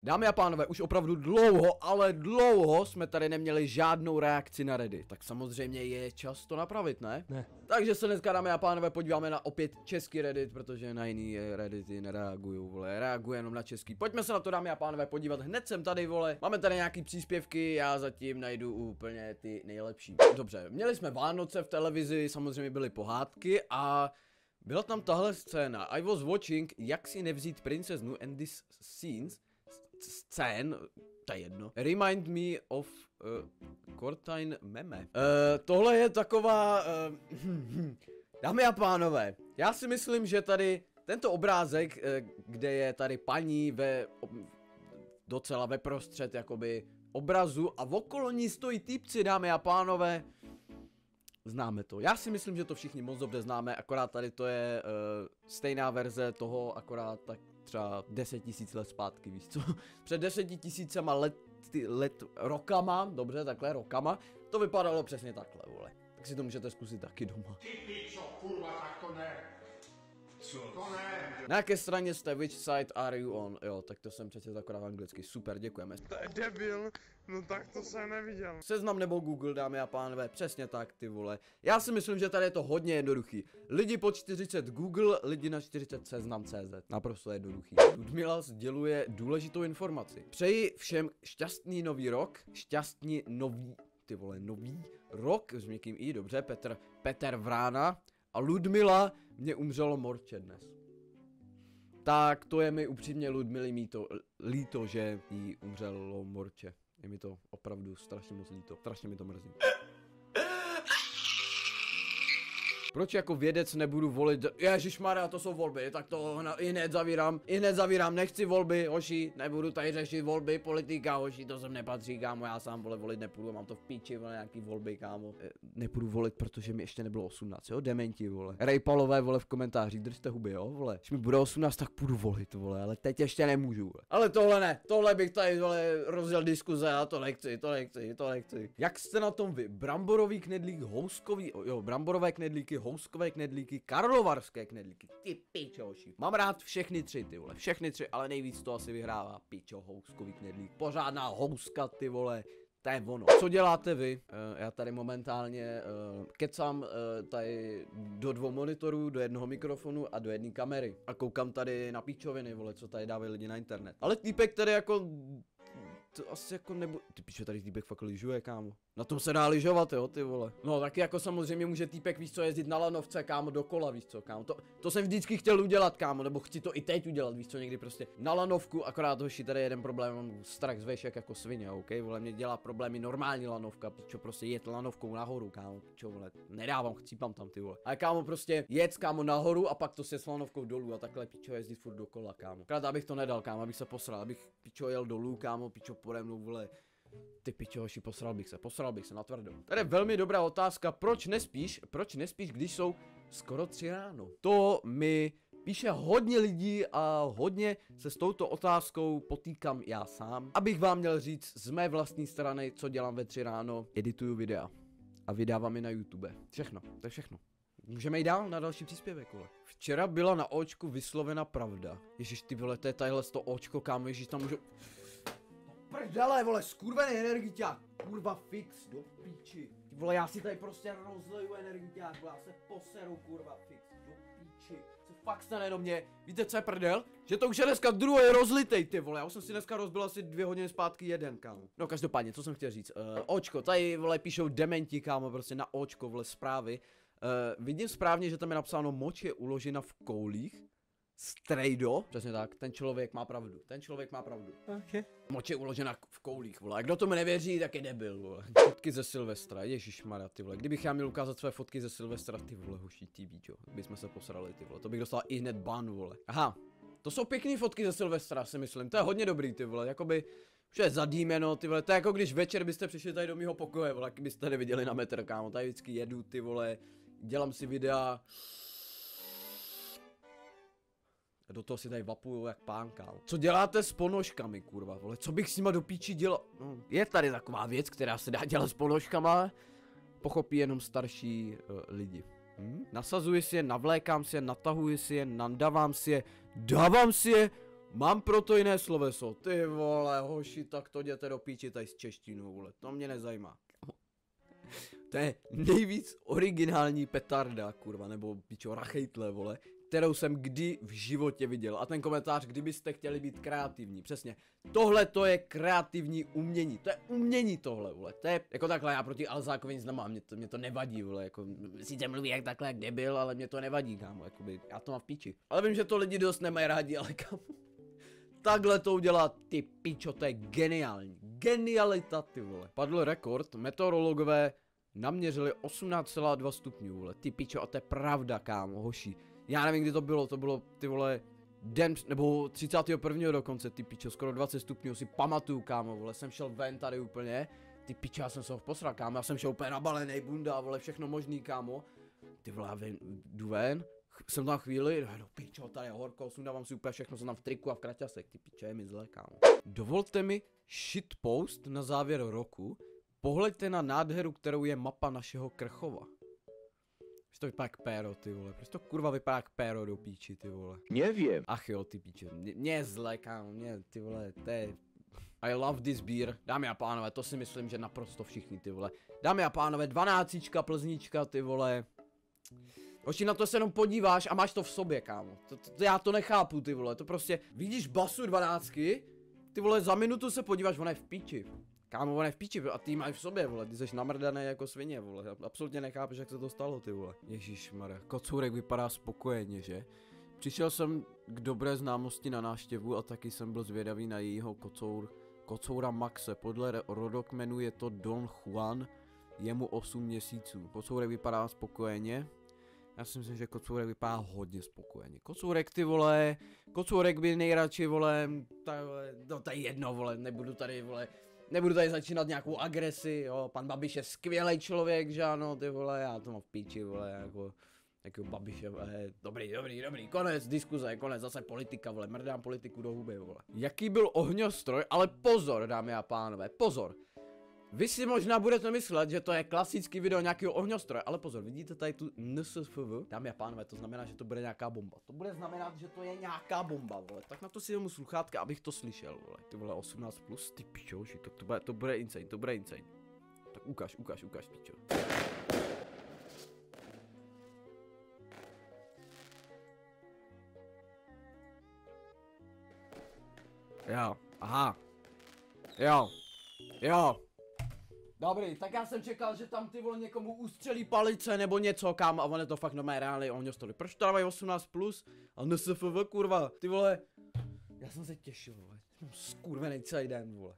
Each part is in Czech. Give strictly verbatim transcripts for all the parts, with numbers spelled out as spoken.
Dámy a pánové, už opravdu dlouho, ale dlouho jsme tady neměli žádnou reakci na Reddit. Tak samozřejmě je čas to napravit, ne? Ne. Takže se dneska, dámy a pánové, podíváme na opět český Reddit, protože na jiný Reddity nereagují, vole, reaguje jenom na český. Pojďme se na to, dámy a pánové, podívat. Hned jsem tady, vole. Máme tady nějaký příspěvky, já zatím najdu úplně ty nejlepší. Dobře, měli jsme Vánoce v televizi, samozřejmě byly pohádky a byla tam tahle scéna. I was watching, jak si nevzít princeznu and this scenes, scén, to je jedno. Remind me of uh, Cortine meme. Uh, tohle je taková, uh, dámy a pánové, já si myslím, že tady tento obrázek, uh, kde je tady paní ve, docela ve prostřed jakoby obrazu a okolo ní stojí týpci, dámy a pánové. Známe to. Já si myslím, že to všichni moc dobře známe, akorát tady to je uh, stejná verze toho, akorát tak třeba deset tisíc let zpátky, víš co? Před deseti tisícema let, let, rokama, dobře, takhle, rokama, to vypadalo přesně takhle, vole. Tak si to můžete zkusit taky doma. Ty pičo, kurva, tak to ne. Co? To ne. Na jaké straně jste, which side are you on? Jo, tak to jsem přece akorát anglicky, super, děkujeme. To je debil, no tak to jsem neviděl. Seznam nebo Google, dámy a pánové, přesně tak, ty vole. Já si myslím, že tady je to hodně jednoduchý. Lidi po čtyřicet Google, lidi na čtyřicet seznam tečka cé zet. Naprosto jednoduchý. Ludmila sděluje důležitou informaci. Přeji všem šťastný nový rok, šťastný nový, ty vole, nový rok, s měkkým i, dobře, Petr, Petr Vrána a Ludmila, mě umřelo morče dnes. Tak to je mi upřímně Ludmily míto, líto, že jí umřelo morče. Je mi to opravdu strašně moc líto. Strašně mi to mrzí. Proč jako vědec nebudu volit? Ježišmarja, to jsou volby, tak to i hned zavírám, i hned zavírám, nechci volby, hoši, nebudu tady řešit volby, politika, hoši, to sem nepatří, kámo, já sám, vole, volit nepůjdu, mám to v píči, vole, nějaký volby, kámo. E, nepůjdu volit, protože mi ještě nebylo osmnáct, jo, dementi, vole. Rejpalové, vole, v komentářích, držte huby, jo, vole. Když mi bude osmnáct, tak půjdu volit, vole, ale teď ještě nemůžu, vole. Ale tohle ne, tohle bych tady, vole, rozděl diskuze a to nechci, to nechci, to nechci. Jak jste na tom vy? Bramborový knedlík, houskový, jo, bramborové knedlíky, houskové knedlíky, karlovarské knedlíky, ty pičoši. Mám rád všechny tři, ty vole, všechny tři, ale nejvíc to asi vyhrává pičo, houskový knedlík. Pořádná houska, ty vole, to je ono. Co děláte vy? Uh, já tady momentálně uh, kecám uh, tady do dvou monitorů, do jednoho mikrofonu a do jedné kamery. A koukám tady na píčoviny, vole, co tady dávají lidi na internet. Ale týpek tady jako... To asi jako nebude. Ty pičo, tady týpek fakt lyžuje, kámo. Na tom se dá lyžovat, jo, ty vole. No taky jako samozřejmě může týpek, víš co, jezdit na lanovce, kámo, dokola, víš co, kámo. To, to jsem vždycky chtěl udělat, kámo, nebo chci to i teď udělat, víš co, někdy prostě na lanovku, akorát hoši, tady je jeden problém, mám strach z vešek jako svině, ok, vole, mě dělá problémy normální lanovka, pičo, prostě jet lanovkou nahoru, kámo, pičo, vole, nedávám, chcípám tam, ty vole. Ale kámo, prostě jet, kámo, nahoru a pak to se s lanovkou dolů a takhle, pičo, jezdit furt dokola, kámo. Krát abych to nedal, kámo, abych se posral, abych pičo jel dolů, kámo, pičo pode mnou, vole. Ty pičo, hoši, posral bych se, posral bych se na tvrdo. Tady je velmi dobrá otázka, proč nespíš, proč nespíš, když jsou skoro tři ráno? To mi píše hodně lidí a hodně se s touto otázkou potýkám já sám. Abych vám měl říct z mé vlastní strany, co dělám ve tři ráno, edituju videa a vydávám je na YouTube. Všechno, to je všechno. Můžeme jít dál na další příspěvek, vole. Včera byla na očku vyslovena pravda. Ježiš, ty vole, to je tadyhle to očko, kámo, ježiš, tam můžu... Prdele, vole, skurvený energiťák, kurva fix, do píči. Ty vole, já si tady prostě rozleju energiťák, vole, já se poseru, kurva fix, do píči. Co fakt stane do mě, víte co je prdel? Že to už je dneska druhý rozlitej, ty vole, já už jsem si dneska rozbil asi dvě hodiny zpátky jeden, kámo. No každopádně, co jsem chtěl říct, uh, očko, tady, vole, píšou dementi, kámo, prostě na očko, vole, zprávy. Uh, vidím správně, že tam je napsáno, moč je uložena v koulích. Strejdo, přesně tak, ten člověk má pravdu, ten člověk má pravdu. Okay. Moč je uložena v koulích, vole, a kdo tomu nevěří, tak je debil, vole. Fotky ze Silvestra, ježišmarja, ty vole, kdybych já měl ukázat své fotky ze Silvestra, ty vole, hoší, ty bíčo, bychom se posrali, ty vole, to bych dostal i hned ban, vole. Aha, to jsou pěkný fotky ze Silvestra, si myslím, to je hodně dobrý, ty vole, jakoby, už je zadýmeno, ty vole, to je jako když večer byste přišli tady do mýho pokoje, vole, jak byste neviděli na metr, kámo, tady vždycky jedu, ty vole, dělám si videa. Do toho si tady vapuju jak pán, kámo. Co děláte s ponožkami, kurva, vole? Co bych s nima do píči dělal? No, je tady taková věc, která se dá dělat s ponožkama. Pochopí jenom starší uh, lidi. Hm? Nasazuji si je, navlékám si je, natahuji si je, nandavám si je, dávám si je, Mám proto jiné sloveso, ty vole, hoši, tak to jděte do píči tady s češtinou, vole, to mě nezajímá. To je nejvíc originální petarda, kurva, nebo pičo, rachejtle, vole, kterou jsem kdy v životě viděl. A ten komentář, kdybyste chtěli být kreativní, přesně. Tohle to je kreativní umění, to je umění tohle, vole, to je, jako takhle, já proti Alzákovi nic nemám, mě to, mě to nevadí, vole, jako, sice mluví jak takhle, jak debil, ale mě to nevadí, kámo, jakoby, já to mám v píči. Ale vím, že to lidi dost nemají rádi, ale kámo, takhle to udělá, ty pičo, to je geniální, genialita, ty vole. Padl rekord, meteorologové naměřili osmnáct celá dva stupňů, vole, ty pičo, a to je pravda, kámo, hoši. Já nevím, kdy to bylo, to bylo, ty vole, den, nebo třicátého prvního dokonce, ty pičo, skoro dvacet stupňů, si pamatuju, kámo, vole, jsem šel ven tady úplně, ty pičo, já jsem se ho posral, kámo, já jsem šel úplně nabalenej, bunda, vole, všechno možný, kámo, ty vole, já ven, jdu ven, jsem tam chvíli, no pičo, tady je horko, sundávám si úplně všechno, jsem tam v triku a v kraťasek, ty pičo, je mi zlé, kámo. Dovolte mi shitpost na závěr roku, pohleďte na nádheru, kterou je mapa našeho Krchova. Proč to vypadá jak péro, ty vole, proč to kurva vypadá jak péro do píči, ty vole. Nevím. Ach jo, ty píče, mě je zlé, kámo, mě, ty vole, to je... I love this beer, dámy a pánové, to si myslím, že naprosto všichni, ty vole. Dámy a pánové, dvanáctička, plznička, ty vole. Hoši, na to se jenom podíváš a máš to v sobě, kámo. To, to, to já to nechápu, ty vole, to prostě, vidíš basu dvanáctky, ty vole, za minutu se podíváš, ona je v píči. Kámo, on je v píči a ty máš v sobě, vole, ty jsi namrdaný jako svině, vole, absolutně nechápeš, jak se to stalo, ty vole. Ježišmarja, Kocourek vypadá spokojeně, že? Přišel jsem k dobré známosti na návštěvu a taky jsem byl zvědavý na jejího kocour, kocoura Maxe, podle rodokmenu je to Don Juan, je mu osm měsíců. Kocourek vypadá spokojeně, já si myslím, že Kocourek vypadá hodně spokojeně. Kocourek, ty vole, Kocourek by nejradši, vole, ta, no to je jedno, vole, nebudu tady, vole, Nebudu tady začínat nějakou agresi, jo, pan Babiš je skvělý člověk, že ano, ty vole, já to mám v píči, vole, jako, jako Babiše, vole, dobrý, dobrý, dobrý, konec diskuze, konec, zase politika, vole, mrdám politiku do huby, vole. Jaký byl ohňostroj, ale pozor, dámy a pánové, pozor. Vy si možná budete myslet, že to je klasický video nějakého ohňostroje, ale pozor, vidíte tady tu N S F V? Dámy a pánové, to znamená, že to bude nějaká bomba. To bude znamenat, že to je nějaká bomba, vole. Tak na to si jdemu sluchátka, abych to slyšel, vole. Ty vole, osmnáct plus, ty pičoši, to, to, bude, to bude insane, to bude insane. Tak ukáž, ukáž, ukáž, pičo. Jo, aha. Jo, jo. Dobrý, tak já jsem čekal, že tam ty vole někomu ustřelí palice nebo něco, kam, a on je to fakt normálně reálný ohňostroj. Proč to dávají osmnáct plus? A N S F V, kurva, ty vole. Já jsem se těšil, vole. Jsem skurvenej celý den, vole.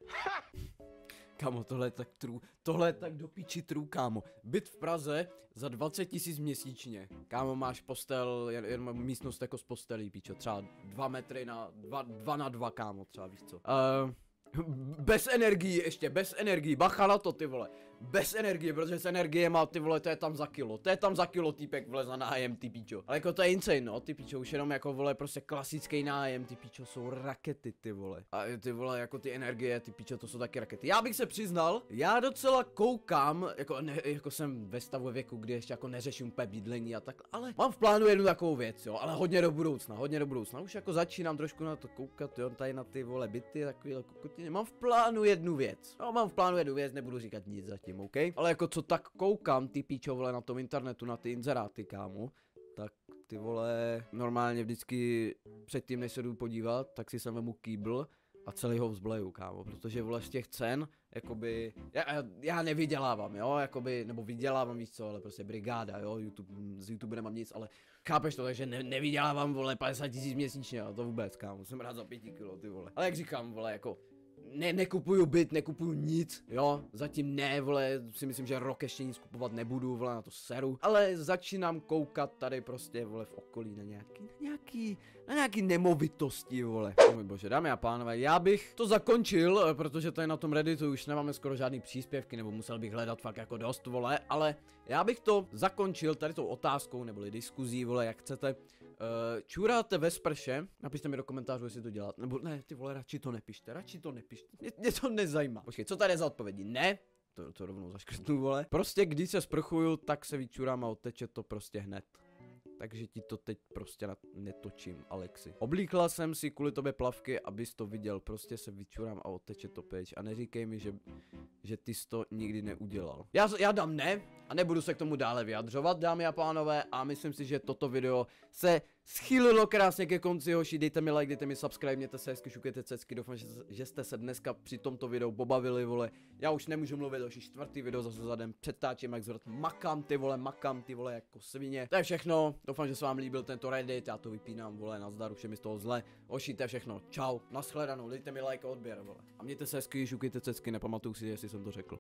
Kámo, tohle je tak true, tohle je tak do píči true, kámo. Byt v Praze za dvacet tisíc měsíčně. Kámo, máš postel, jen, jen místnost jako z postelí, píčo, třeba dva metry na, dva, dva na dva, kámo, třeba, víš co. Uh, Bez energií ještě, bez energií, bacha na to, ty vole. Bez energie, protože s energie má, ty vole, to je tam za kilo. To je tam za kilo týpek, vole, za nájem, ty píčo. Ale jako to je insane, no, ty píčo, už jenom jako, vole, prostě klasický nájem, ty píčo, jsou rakety, ty vole. A ty vole, jako ty energie, ty píčo, to jsou taky rakety. Já bych se přiznal, já docela koukám, jako, ne, jako jsem ve stavu věku, kdy ještě jako neřeším úplně bydlení a tak, ale mám v plánu jednu takovou věc, jo, ale hodně do budoucna, hodně do budoucna. Už jako začínám trošku na to koukat, jo, tady na ty, vole, byty, takovýhle kokotiny. Mám v plánu jednu věc. No, mám v plánu jednu věc, nebudu říkat nic zatím, OK? Ale jako co tak koukám, ty píčo, vole, na tom internetu, na ty inzeráty, kámo, tak ty vole, normálně vždycky předtím, než se jdu podívat, tak si sem vemu kýbl a celý ho vzbleju, kámo, protože vole z těch cen, jakoby, já, já nevydělávám, jo, jakoby, nebo vydělávám, víš co, ale prostě brigáda, jo, YouTube, z YouTube nemám nic, ale chápeš to, takže ne, nevydělávám, vole, padesát tisíc měsíčně, to vůbec, kámo, jsem rád za pěti kilo, ty vole, ale jak říkám, vole, jako, Ne, nekupuju byt, nekupuju nic, jo, zatím ne, vole, si myslím, že rok ještě nic kupovat nebudu, vole, na to seru, ale začínám koukat tady prostě, vole, v okolí na nějaký, na nějaký, na nějaký nemovitosti, vole. Oh můj bože, dámy a pánové, já bych to zakončil, protože tady na tom Redditu už nemáme skoro žádný příspěvky, nebo musel bych hledat fakt jako dost, vole, ale já bych to zakončil tady tou otázkou, neboli diskuzí, vole, jak chcete. Uh, čuráte ve sprše? Napište mi do komentářů, jestli to dělat. Nebo ne, ty vole, radši to nepište, radši to nepište. Mě, mě to nezajímá. Počkej, co tady je za odpovědi? Ne, to, to rovnou zaškrtnu, vole. Prostě když se sprchuju, tak se vyčurám a odteče to prostě hned. takže ti to teď prostě na- netočím, Alexi. Oblíkla jsem si kvůli tobě plavky, abys to viděl, prostě se vyčurám a oteče to pryč a neříkej mi, že, že ty jsi to nikdy neudělal. Já, já dám ne a nebudu se k tomu dále vyjadřovat, dámy a pánové, a myslím si, že toto video se schýlilo krásně ke konci, hoši, dejte mi like, dejte mi subscribe, mějte se hezky, šukejte cecky, doufám, že, že jste se dneska při tomto videu pobavili, vole. Já už nemůžu mluvit, hoši, čtvrtý video zase zadem, přetáčím jak zvrt, makám ty vole, makám ty vole jako svině. To je všechno, doufám, že se vám líbil tento Reddit, já to vypínám, vole, nazdar, už je mi z toho zle. Hoši, to je všechno, čau, nashledanou, dejte mi like a odběr, vole. A mějte se hezky, šukejte cecky, nepamatuju si, jestli jsem to řekl.